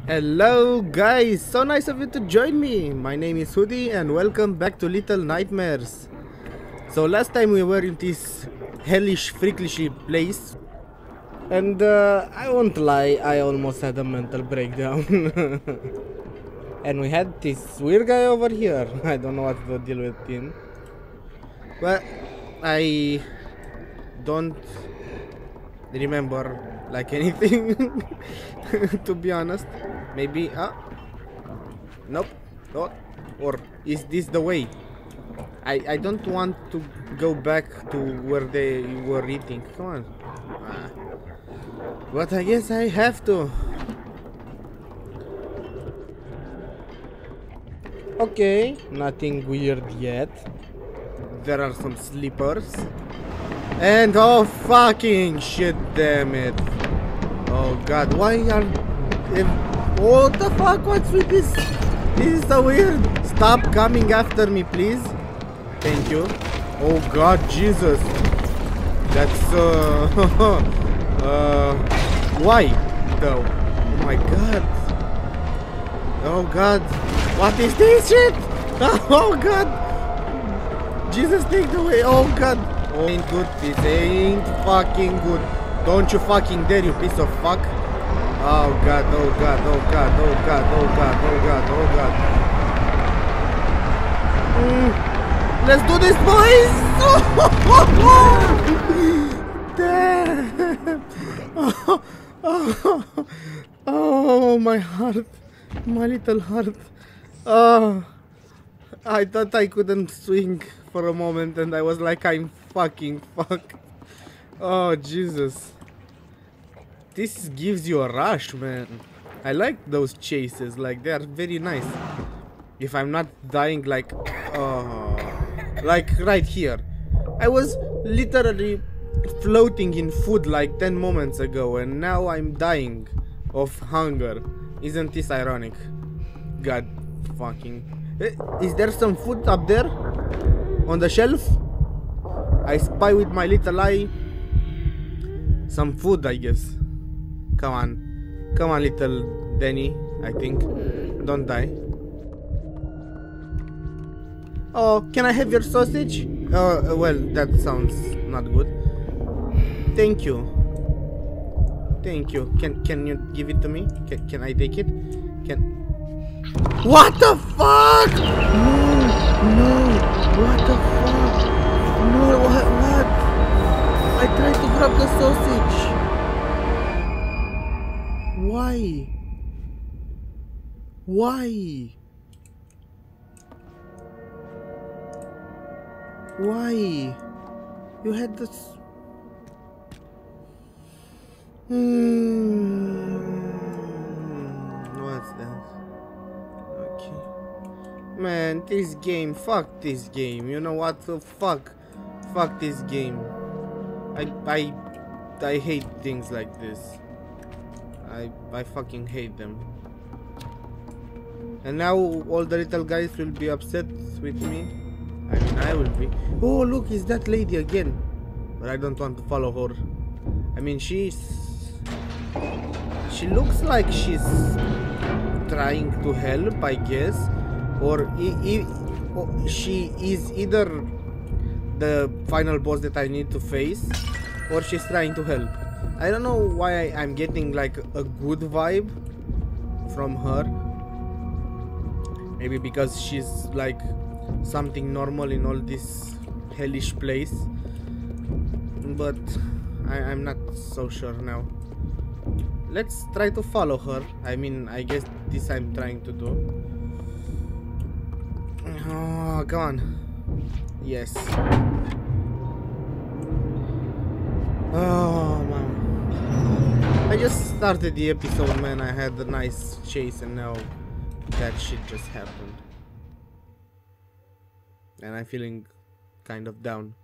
Hello guys, so nice of you to join me. My name is Hoodie and welcome back to Little Nightmares. So last time we were in this hellish, freakish place and I won't lie, I almost had a mental breakdown. And we had this weird guy over here. I don't know what to deal with him. But I don't remember like anything to be honest. Maybe nope, not. Or is this the way? I don't want to go back to where they were eating. Come on. But I guess I have to. Okay, nothing weird yet. There are some sleepers. And oh fucking shit, damn it. Oh god, why are... What the fuck, what's with this? This is so weird. Stop coming after me, please. Thank you. Oh god, Jesus. That's why though? Oh my god. Oh god. What is this shit? Oh god. Jesus, take the way. Oh god. Oh, ain't good. This ain't fucking good. Don't you fucking dare, you piece of fuck. Oh god, oh god, oh god, oh god, oh god, oh god, oh god. Let's do this, boys! Damn! Oh, my heart. My little heart. Oh, I thought I couldn't swing for a moment and I was like, I'm fucking fucked. Oh, Jesus. This gives you a rush, man. I like those chases, like they are very nice. If I'm not dying like right here. I was literally floating in food like 10 moments ago and now I'm dying of hunger. Isn't this ironic? God fucking... Is there some food up there? On the shelf? I spy with my little eye some food, I guess. Come on. Come on, little Danny, I think. Don't die. Oh, can I have your sausage? Well, that sounds not good. Thank you. Thank you. Can you give it to me? Can I take it? What the fuck? No. What the fuck? No, what? I tried to grab the sausage. Why? Why? You had this... What's that? Okay. Man, this game, fuck this game. You know what the fuck? Fuck this game. I hate things like this. I fucking hate them. And now all the little guys will be upset with me. I mean, I will be. Oh, look, it's that lady again. But I don't want to follow her. I mean, she looks like she's trying to help, I guess. Or she is either the final boss that I need to face, or she's trying to help. I don't know why I'm getting like a good vibe from her. Maybe because she's like something normal in all this hellish place. But I'm not so sure now. Let's try to follow her. I mean, I guess this I'm trying to do. Oh, come on. Yes. Oh, man. I just started the episode, man. I had a nice chase and now that shit just happened. And I'm feeling kind of down.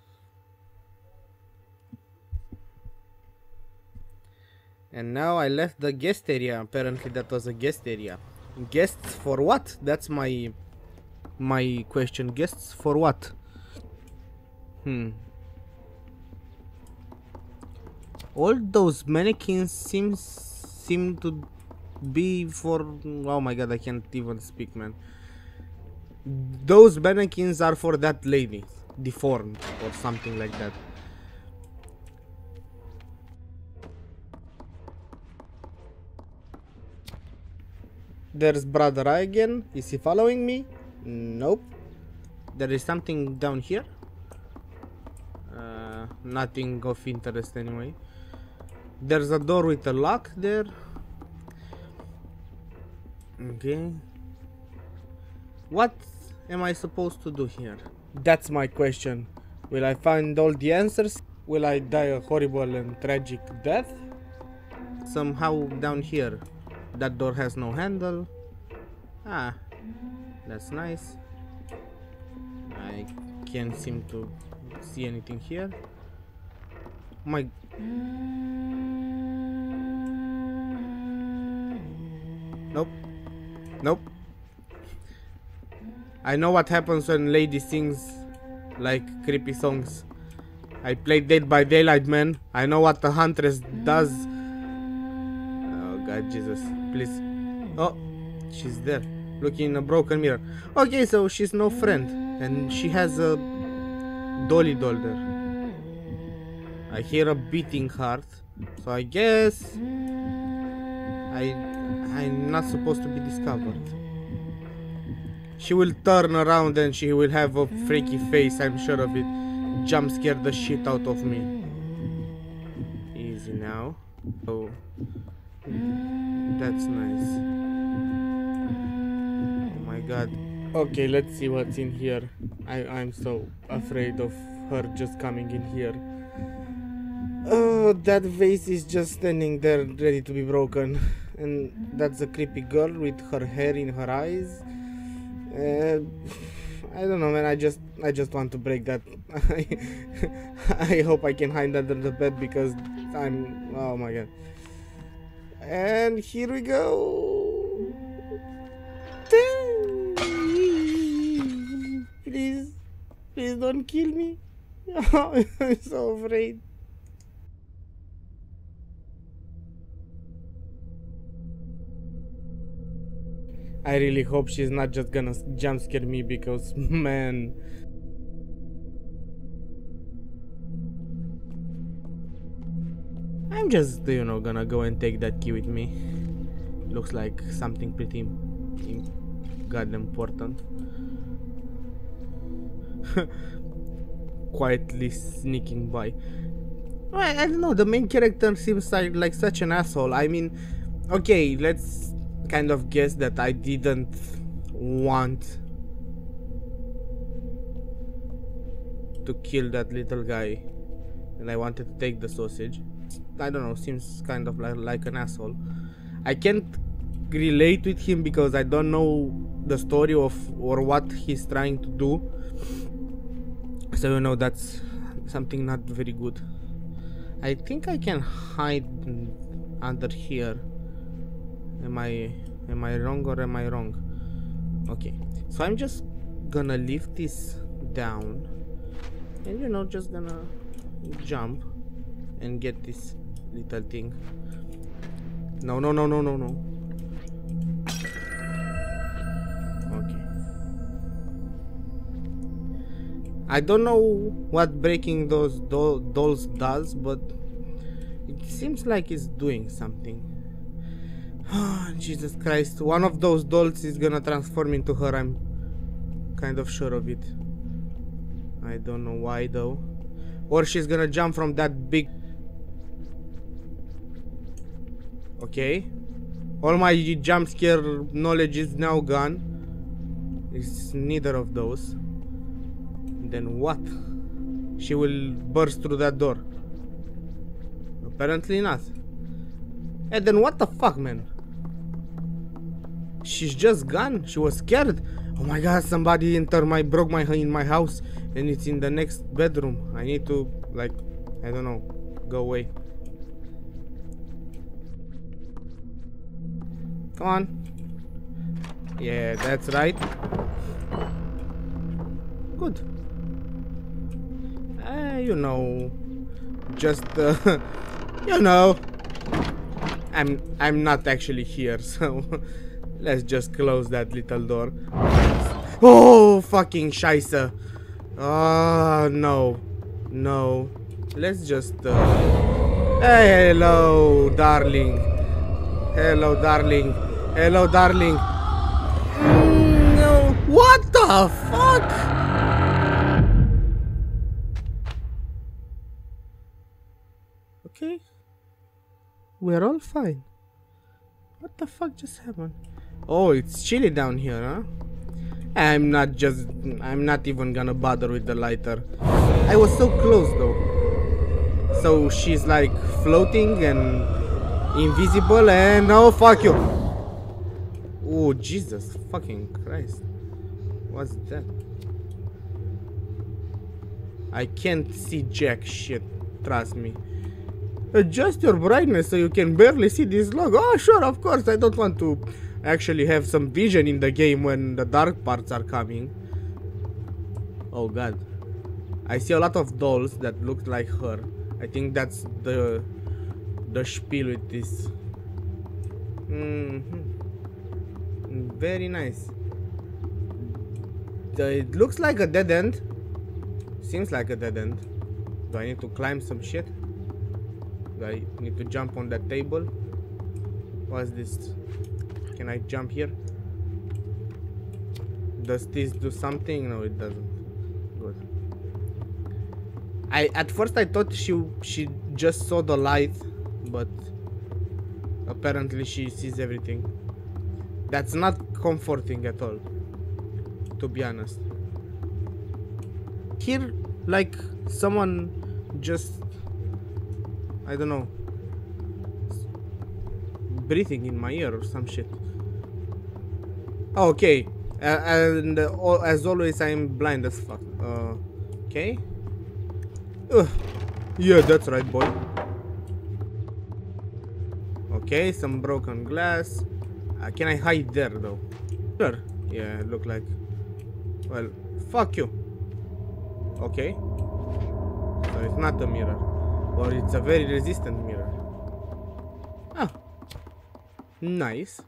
And now I left the guest area. Apparently that was a guest area. Guests for what? That's my question. Guests for what? All those mannequins seem to be for... Oh my god, I can't even speak, man. Those mannequins are for that lady, deformed or something like that. There's Brother Eye again. Is he following me? Nope. There is something down here. Nothing of interest anyway. There's a door with a lock there. Okay. What am I supposed to do here? That's my question. Will I find all the answers? Will I die a horrible and tragic death? Somehow down here, that door has no handle. Ah, that's nice. I can't seem to see anything here. My... Nope. Nope. I know what happens when lady sings like creepy songs. I played Dead by Daylight, man. I know what the Huntress does. Oh god, Jesus, please. Oh, she's there, looking in a broken mirror. Okay, so she's no friend, and she has a dolly doll there. I hear a beating heart, so I guess I'm not supposed to be discovered. She will turn around and she will have a freaky face, I'm sure of it. Jump scare the shit out of me. Easy now. Oh, that's nice. Oh my god. Okay, let's see what's in here. I'm so afraid of her just coming in here. Oh, that vase is just standing there ready to be broken. And that's a creepy girl with her hair in her eyes. I don't know, man. I just want to break that. I hope I can hide under the bed because I'm... Oh my god. And here we go. Please don't kill me. I'm so afraid. I really hope she's not just gonna jump scare me because, man. I'm just, you know, gonna go and take that key with me. Looks like something pretty goddamn important. Quietly sneaking by. Well, I don't know, the main character seems like such an asshole. I mean, okay, let's kind of guess that I didn't want to kill that little guy and I wanted to take the sausage. I don't know, seems kind of like an asshole. I can't relate with him because I don't know the story of or what he's trying to do, so you know, that's something not very good. I think I can hide under here. Am I wrong or am I wrong? Okay, so I'm just gonna leave this down and, you know, just gonna jump and get this little thing. No. Okay. I don't know what breaking those dolls does, but it seems like it's doing something. Oh, Jesus Christ. One of those dolls is gonna transform into her, I'm kind of sure of it. I don't know why though. Or she's gonna jump from that big... Okay. All my jump scare knowledge is now gone. It's neither of those. Then what? She will burst through that door. Apparently not. And then what the fuck, man? She's just gone. She was scared. Oh my god, somebody broke in my house and it's in the next bedroom. I need to, like, I don't know, go away. Come on. Yeah, that's right. Good. You know, just, you know. I'm not actually here, so let's just close that little door. Oh, fucking scheisse. Oh, no. No. Let's just hello, darling. Hello, darling. Hello, darling. No. What the fuck? Okay. We're all fine. What the fuck just happened? Oh, it's chilly down here, huh? I'm not even gonna bother with the lighter. I was so close though. So she's like floating and invisible and oh fuck you. Oh Jesus fucking Christ. What's that? I can't see jack shit, trust me. Adjust your brightness so you can barely see this log. Oh sure, of course, I don't want to actually have some vision in the game when the dark parts are coming. Oh god. I see a lot of dolls that look like her. I think that's the spiel with this. Very nice. It looks like a dead end. Seems like a dead end. Do I need to climb some shit? Do I need to jump on that table? What's this? Can I jump here? Does this do something? No, it doesn't. Good. At first I thought she just saw the light, but apparently she sees everything. That's not comforting at all, to be honest. Here, like someone just, I don't know, breathing in my ear or some shit. Okay, and as always, I'm blind as fuck. Okay. Yeah, that's right, boy. Okay, some broken glass. Can I hide there though? Sure. Yeah, look like. Well, fuck you. Okay. So it's not a mirror, or it's a very resistant mirror. Ah, nice.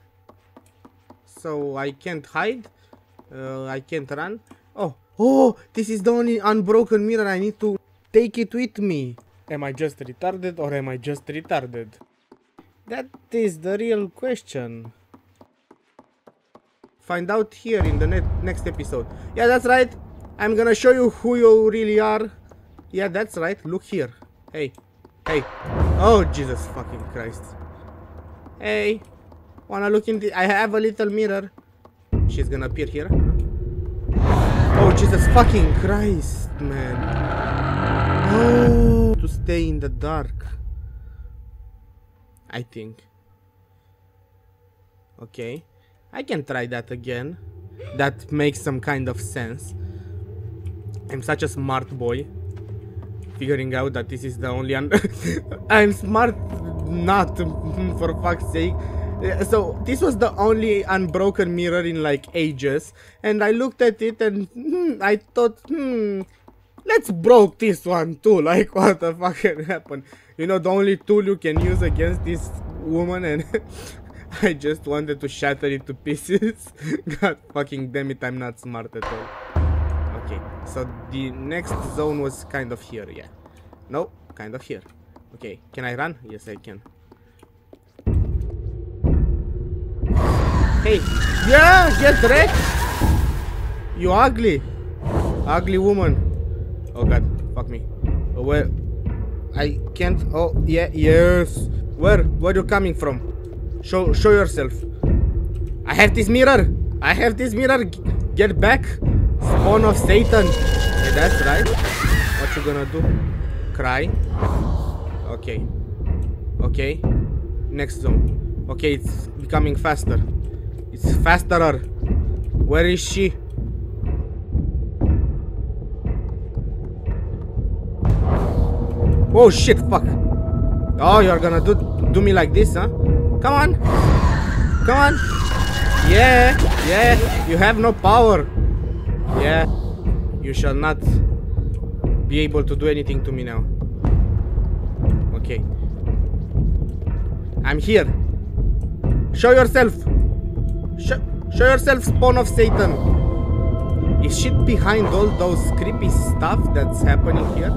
So I can't hide. I can't run. Oh, this is the only unbroken mirror. I need to take it with me. Am I just retarded or am I just retarded? That is the real question. Find out here in the next episode. Yeah, that's right. I'm gonna show you who you really are. Yeah, that's right. Look here. Hey. Hey. Oh, Jesus fucking Christ. Hey. Wanna look in the... I have a little mirror. She's gonna appear here. Oh, Jesus fucking Christ, man. Oh, to stay in the dark. I think. Okay. I can try that again. That makes some kind of sense. I'm such a smart boy. Figuring out that this is the only I'm smart not, for fuck's sake. So this was the only unbroken mirror in like ages, and I looked at it and I thought, let's broke this one too. Like, what the fuck can happen? You know, the only tool you can use against this woman, and I just wanted to shatter it to pieces. God fucking damn it, I'm not smart at all. Okay, so the next zone was kind of here, yeah. No, kind of here. Okay, can I run? Yes, I can. Hey, yeah, get wrecked! You ugly! Ugly woman. Oh god, fuck me. Where? I can't. Oh, yeah, yes. Where you coming from? Show yourself. I have this mirror. I have this mirror. Get back. Spawn of Satan. Yeah, that's right. What you gonna do? Cry? Okay. Okay. Next zone. Okay, it's becoming faster. It's fasterer. Where is she? Oh shit, fuck. Oh, you're gonna do me like this, huh? Come on. Come on. Yeah, yeah. You have no power. Yeah. You shall not be able to do anything to me now. Okay. I'm here. Show yourself. Show yourself, spawn of Satan. Is shit behind all those creepy stuff that's happening here?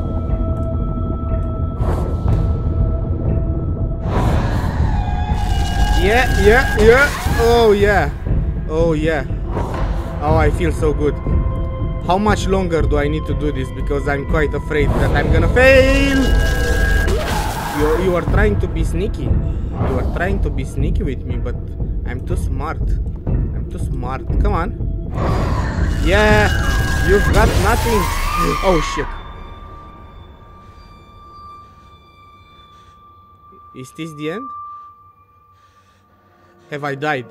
Yeah. Oh yeah. Oh yeah. Oh, I feel so good. How much longer do I need to do this? Because I'm quite afraid that I'm gonna fail. You are trying to be sneaky. You are trying to be sneaky with me, but I'm too smart. I'm too smart. Come on. Yeah, you've got nothing. Oh shit. Is this the end? Have I died?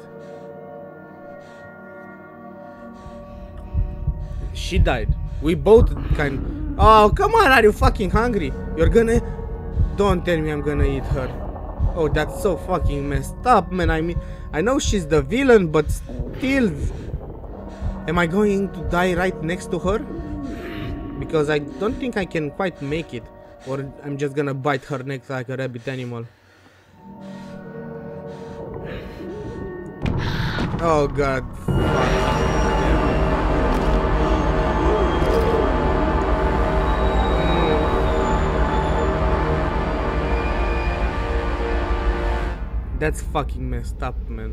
She died. We both kind. Oh, come on, are you fucking hungry? You're gonna. Don't tell me I'm gonna eat her. Oh, that's so fucking messed up, man. I mean, I know she's the villain, but still. Am I going to die right next to her? Because I don't think I can quite make it. Or I'm just gonna bite her neck like a rabbit animal. Oh god. That's fucking messed up, man.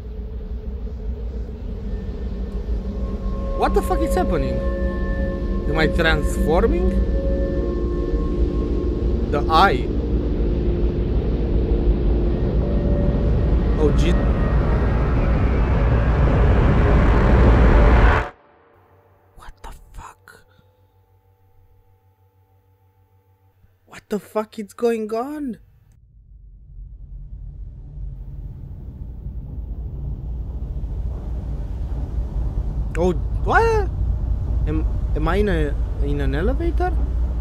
What the fuck is happening? Am I transforming? The eye. Oh jeez. What the fuck? What the fuck is going on? Oh, what? Am I in an elevator?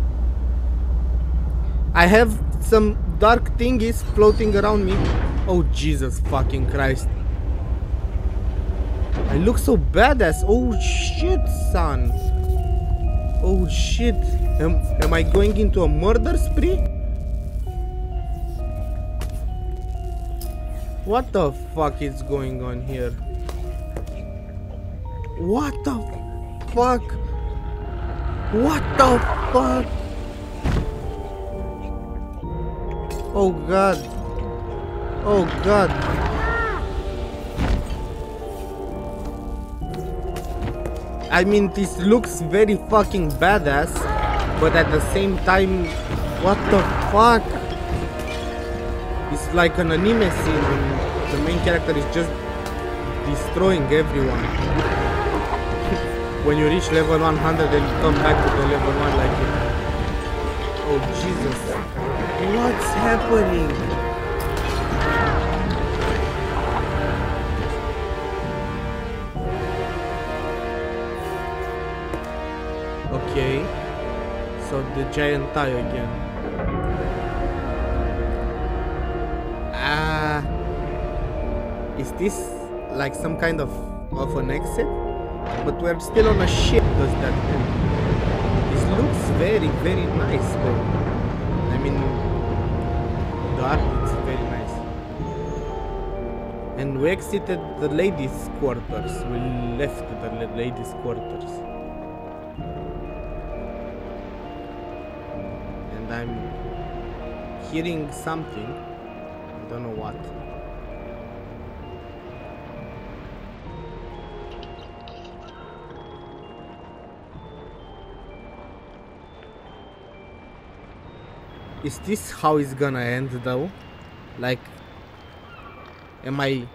I have some dark thingies floating around me. Oh Jesus fucking Christ! I look so badass. Oh shit, son. Oh shit. Am I going into a murder spree? What the fuck is going on here? What the fuck? What the fuck? Oh god. Oh god. I mean, this looks very fucking badass, but at the same time, what the fuck? It's like an anime scene and the main character is just destroying everyone. When you reach level 100 and you come back to the level 1 like it. Oh Jesus. What's happening? Okay. So the giant tie again. Is this like some kind of an exit? But we're still on a ship, does that mean? This looks very, very nice though. I mean, the art is very nice. And we exited the ladies' quarters. We left the ladies' quarters. And I'm hearing something. I don't know what. Is this how it's gonna end though? Like, am I...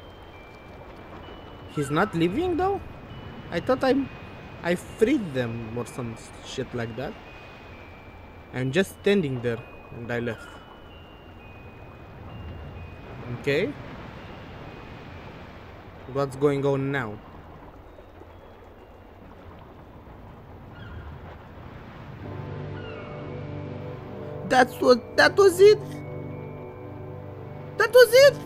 He's not leaving though? I thought I freed them or some shit like that. I'm just standing there and I left. Okay. What's going on now? That was it? That was it?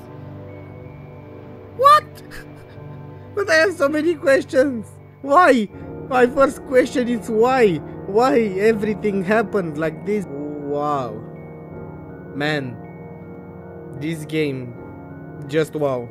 What? But I have so many questions. Why? My first question is why? Why everything happened like this? Wow. Man. this game, just wow.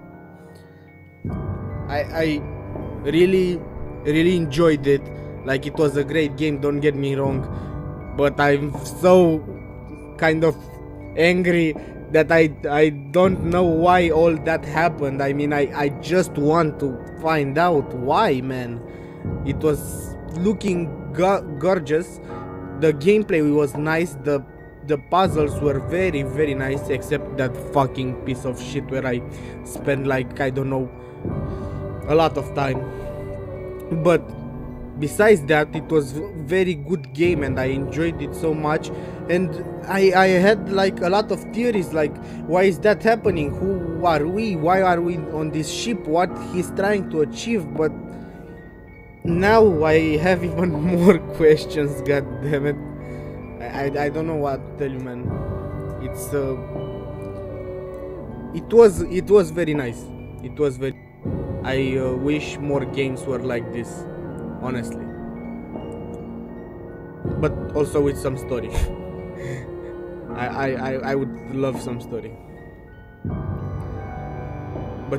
I really enjoyed it. Like, it was a great game, don't get me wrong, but I'm so kind of angry that I don't know why all that happened. I mean, I just want to find out why, man. It was looking gorgeous. The gameplay was nice. The puzzles were very nice, except that fucking piece of shit where I spent, like, I don't know, a lot of time. But besides that, it was very good game and I enjoyed it so much. And I had like a lot of theories, like, why is that happening, who are we, why are we on this ship, what he's trying to achieve. But now I have even more questions, god damn it. I don't know what to tell you, man. It's it was very nice. It was very, I wish more games were like this, honestly, but also with some story. I would love some story, but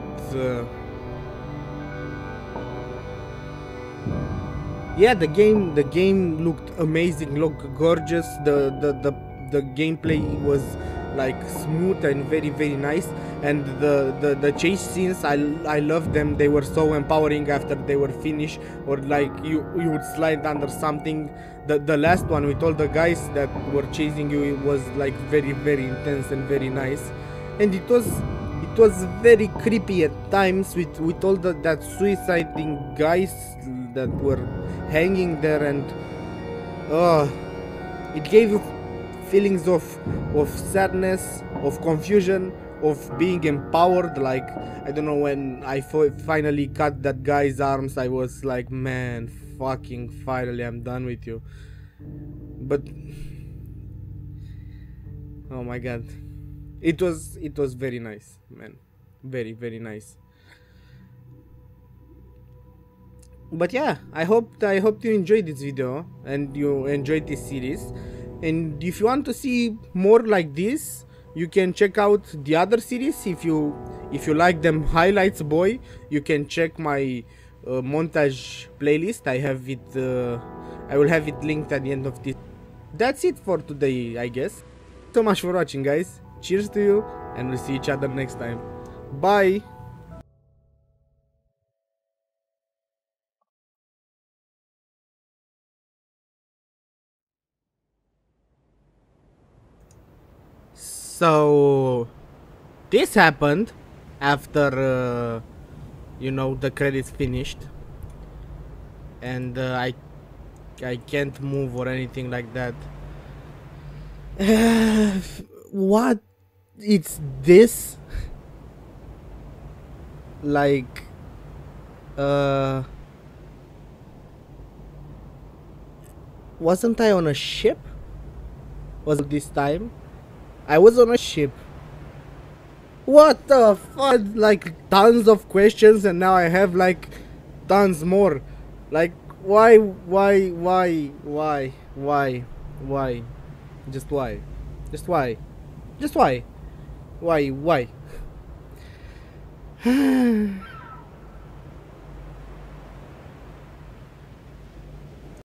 yeah, the game looked amazing, looked gorgeous. The gameplay was like smooth and very nice, and the chase scenes, I loved them. They were so empowering after they were finished, or like you would slide under something. The last one with all the guys that were chasing you, it was like very intense and very nice, and it was very creepy at times with all that suiciding guys that were hanging there, and it gave you feelings of sadness, of confusion, of being empowered. Like, I don't know, when I finally cut that guy's arms, I was like, man, fucking finally, I'm done with you. But oh my god, it was very nice, man, very nice. But yeah, I hope you enjoyed this video and you enjoyed this series. And if you want to see more like this, you can check out the other series. If you like them highlights, boy, you can check my montage playlist. I have it I will have it linked at the end of this. That's it for today, I guess. So much for watching, guys. Cheers to you, and we'll see each other next time. Bye. So this happened after you know, the credits finished, and I can't move or anything like that. What? It's this? Like, wasn't I on a ship? Was it this time? I was on a ship. What the fuck? Like, tons of questions, and now I have like tons more. Like, why? Just why? Just why? Just why? Why?